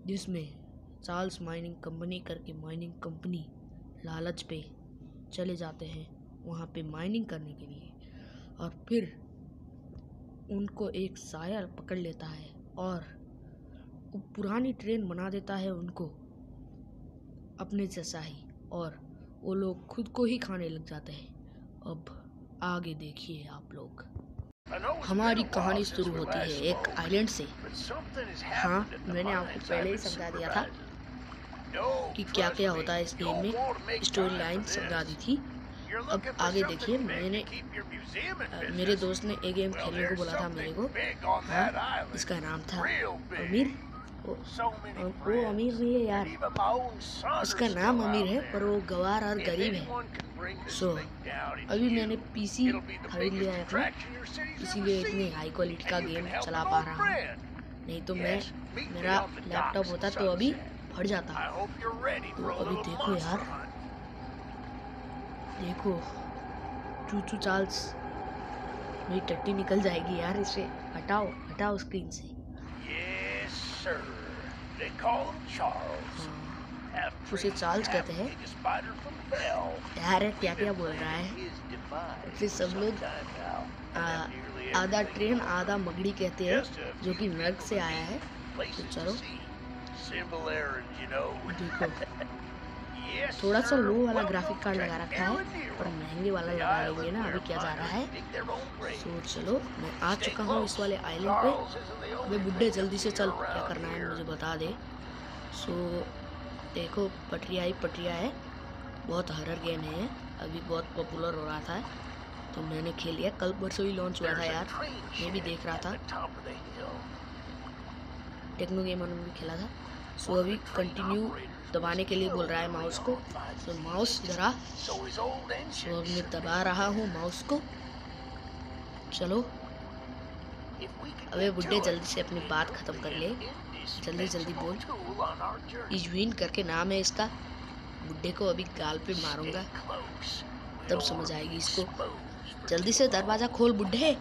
जिसमें Charles mining company करके mining company लालच पे चले जाते हैं वहाँ पे माइनिंग करने के लिए, और फिर उनको एक साया पकड़ लेता है और वो पुरानी ट्रेन बना देता है उनको अपने जैसा ही, और वो लोग खुद को ही खाने लग जाते हैं। अब आगे देखिए आप लोग। हमारी कहानी शुरू होती है एक आइलैंड से। हाँ, मैंने आपको पहले ही समझा दिया था कि क्या क्या होता है इस गेम में, स्टोरी लाइन समझा दी थी। अब आगे देखिए। मेरे दोस्त ने एक गेम खेलने को बोला था मेरे को। हाँ, इसका नाम था अमीर। वो अमीर नहीं है यार, उसका नाम अमीर है पर वो गवार और गरीब है। सो अभी मैंने पीसी खरीद लिया है अपना, इसीलिए इतनी हाई क्वालिटी का गेम चला पा रहा हूँ। नहीं तो मेरा लैपटॉप होता तो अभी फट जाता। तो अभी देखो यार, देखो चूचू चार्ल्स, मेरी टट्टी निकल जाएगी यार, इसे हटाओ स्क्रीन से। उसे चार्ल्स कहते हैं यार। क्या क्या बोल रहा है। फिर सब लोग आधा ट्रेन आधा मगड़ी कहते हैं, जो कि नर्क से आया है। तो चलो देखो, थोड़ा सा लो वाला ग्राफिक कार्ड लगा रखा है, पर महंगे वाला लगा लेंगे ना। अभी क्या जा रहा है। सो चलो, मैं आ चुका हूँ इस वाले आइलैंड पे। अबे बुड्ढे जल्दी से चल, क्या करना है मुझे बता दे। सो देखो, पटरिया है। बहुत हॉरर गेम है, अभी बहुत पॉपुलर हो रहा था, तो मैंने खेल लिया। कल परसों ही लॉन्च हुआ था यार, मैं भी देख रहा था, टेक्नो गेमर में भी खेला था। सो अभी कंटिन्यू दबाने के लिए बोल रहा है माउस को। सो माउस जरा, सो अब मैं दबा रहा हूँ माउस को। चलो अबे बुड्ढे, जल्दी से अपनी बात खत्म कर ले, जल्दी बोल। इजवीन करके नाम है इसका। बुड्ढे को अभी गाल पे मारूंगा, तब समझ आएगी इसको। जल्दी से दरवाजा खोल बुड्ढे।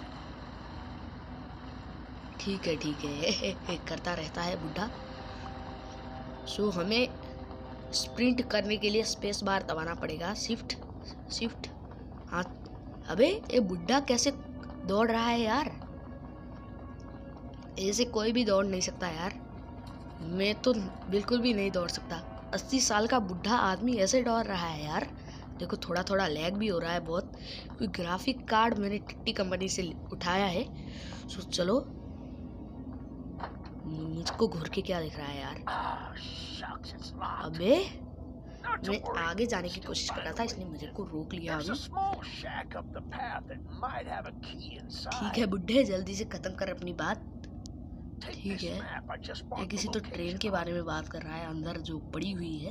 ठीक है करता रहता है बुड्ढा। सो हमें स्प्रिंट करने के लिए स्पेस बार दबाना पड़ेगा, शिफ्ट। हाँ, अबे ये बुड्ढा कैसे दौड़ रहा है यार, ऐसे कोई भी दौड़ नहीं सकता यार। मैं तो बिल्कुल भी नहीं दौड़ सकता। 80 साल का बुढ़ा आदमी ऐसे दौड़ रहा है यार। देखो थोड़ा लैग भी हो रहा है बहुत, क्योंकि ग्राफिक कार्ड मैंने टिट्टी कंपनी से उठाया है। सो चलो, मुझको घूर के क्या दिख रहा है यार। अबे मैं आगे जाने की कोशिश कर रहा था, इसने मुझे को रोक लिया। अभी ठीक है बुड्ढे, जल्दी से खत्म कर अपनी बात। ठीक है, ये किसी तो ट्रेन के बारे में बात कर रहा है, अंदर जो पड़ी हुई है।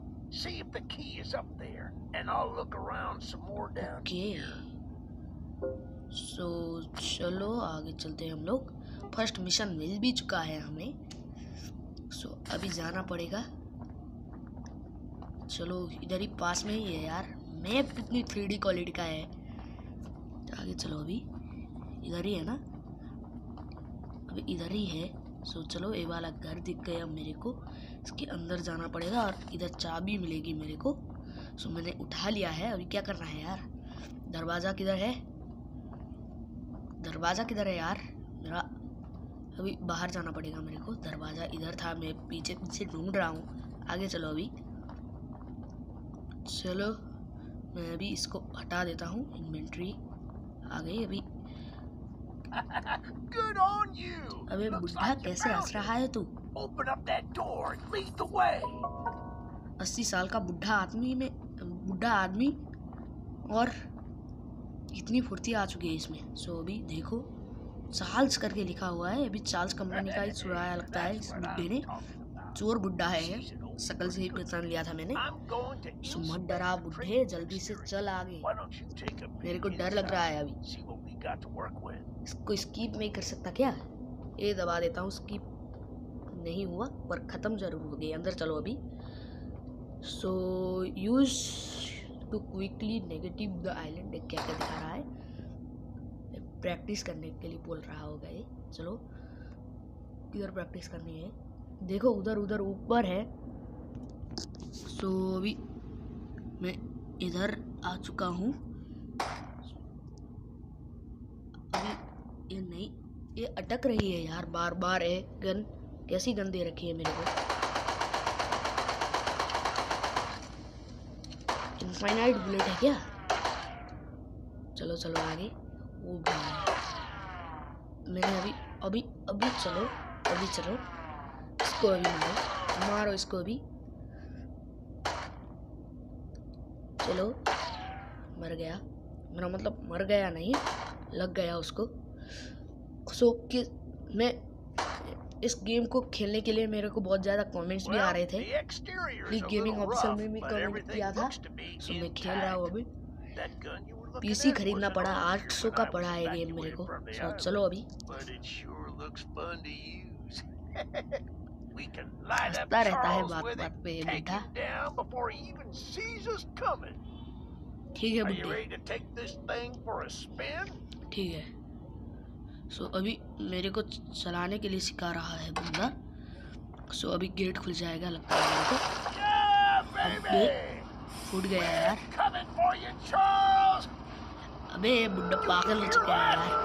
ओके, सो चलो आगे चलते हैं हम लोग। फर्स्ट मिशन मिल भी चुका है हमें, सो अभी जाना पड़ेगा। चलो इधर ही पास में ही है यार, मैप कितनी 3D क्वालिटी का है। आगे चलो, अभी इधर ही है ना, अभी इधर ही है। सो चलो, ये वाला घर दिख गया मेरे को, इसके अंदर जाना पड़ेगा और इधर चाबी मिलेगी मेरे को। सो मैंने उठा लिया है। अभी क्या करना है यार, दरवाज़ा किधर है यार मेरा। अभी बाहर जाना पड़ेगा मेरे को, दरवाज़ा इधर था, मैं पीछे ढूंढ रहा हूँ। आगे चलो, अभी चलो मैं अभी इसको हटा देता हूँ। इन्वेंट्री आ गई अभी। Good on you. अबे बुढ़ा कैसे हंस रहा है तू। Open up that door and lead the way. 80 साल का बुढ़ा आदमी और इतनी फुर्ती आ चुकी है इसमें। सो अभी देखो, चार्ल्स करके लिखा हुआ है। अभी चार्ल्स कंपनी का ही चुराया लगता है इस बुड्ढे ने। चोर बुड्ढा है, शकल से ही पहचान लिया था मैंने। सो मत डरा बुड्ढे, जल्दी से चल आगे, मेरे को डर लग रहा है अभी। इसको स्कीप नहीं कर सकता क्या? ये दबा देता हूँ, स्कीप नहीं हुआ पर ख़त्म जरूर हो गई। अंदर चलो अभी। So use to quickly negative the island, क्या क्या दिखा रहा है, प्रैक्टिस करने के लिए बोल रहा होगा ये। चलो किधर प्रैक्टिस करनी है, देखो उधर उधर ऊपर है। सो अभी मैं इधर आ चुका हूँ। अभी ये नहीं, ये अटक रही है यार बार बार। है गन, कैसी गन दे रखी है मेरे को। इनफाइनाइट बुलेट है क्या? चलो चलो आगे। वो भाई मैंने अभी अभी चलो इसको अभी मारो इसको अभी। चलो मर गया, मेरा मतलब मर गया नहीं, लग गया उसको। सो कि मैं इस गेम को खेलने के लिए मेरे को बहुत ज़्यादा कमेंट्स भी आ रहे थे। लीग गेमिंग ऑफिशियल में भी कमेंट किया था। सो मैं खेल रहा हूँ अभी। पीसी खरीदना पड़ा, 800 का पड़ा है गेम मेरे को। सो चलो अभी। हंसता रहता है बात बात पे ये बुड्ढा। ठीक है बुड्ढे, ठीक है। सो अभी मेरे को चलाने के लिए सिखा रहा है बंदा। सो अभी गेट खुल जाएगा लगता है मेरे को। अबे फूट गया यार। अबे ये बुड्ढा पागल हो चुका है यार।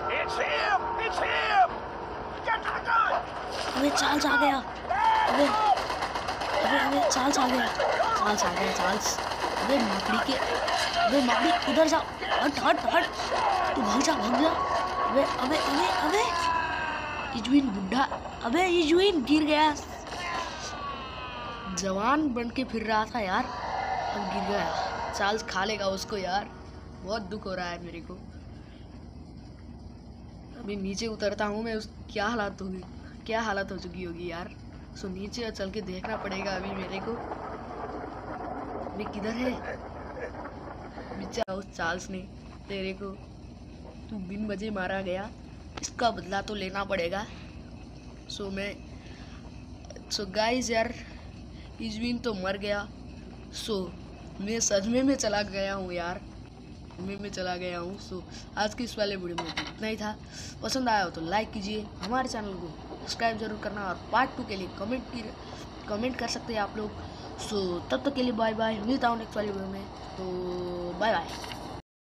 अबे चार्ल्स आ गया। अबे चार्ल्स आ गया। अबे मकड़ी उधर जाओ। हट तू भाग जा। अबे इजविन बुड्ढा, अबे इजविन गिर गया। जवान बन के फिर रहा था यार, अब गिर गया। चार्ल्स खा लेगा उसको यार। बहुत दुख हो रहा है मेरे को। अभी नीचे उतरता हूँ मैं। क्या हालत हो चुकी होगी यार। सो नीचे चल के देखना पड़ेगा अभी मेरे को। अभी किधर है बेचारा उस चार्ल्स ने तेरे को। तू बिन वजह मारा गया, इसका बदला तो लेना पड़ेगा। सो गाइस यार, इजविन तो मर गया। सो मैं सदमे में चला गया हूँ यार, सो आज के इस वाले वीडियो में इतना ही था। पसंद आया हो तो लाइक कीजिए, हमारे चैनल को सब्सक्राइब जरूर करना, और पार्ट 2 के लिए कमेंट कर सकते हैं आप लोग। सो तब तक के लिए बाय बाय, मिलता हूँ नेक्स्ट वाले वीडियो में। तो बाय बाय।